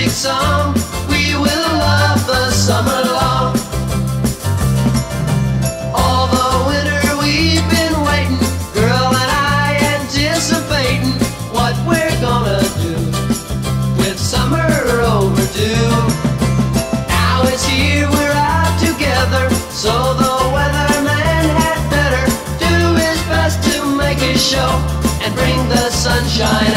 magic song. We will love the summer long. All the winter we've been waiting, girl and I anticipating what we're gonna do with summer overdue. Now it's here, we're out together, so the weatherman had better do his best to make it show and bring the sunshine